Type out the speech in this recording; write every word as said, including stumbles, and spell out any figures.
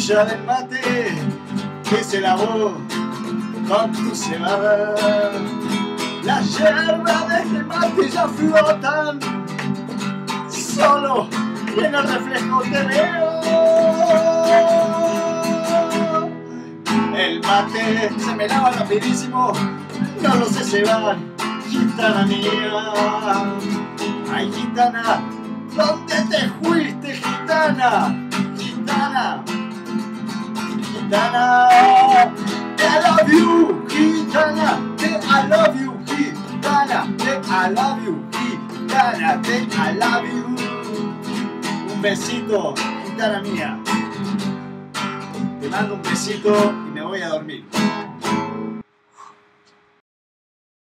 olla del mate que se lavó con tu cebada. Las hierbas de este mate ya flotan, solo y en el reflejo te veo. El mate se me lava rapidísimo, no lo sé cebar, gitana mía. Ay, gitana, ¿dónde te fuiste, gitana? Gitana, gitana, I love you, gitana, I love you, gitana, I love you, gitana, I love you. Un besito, gitana mía. Te mando un besito y me voy a dormir.